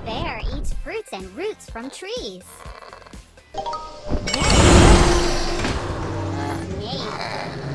bear eats fruits and roots from trees. Maybe.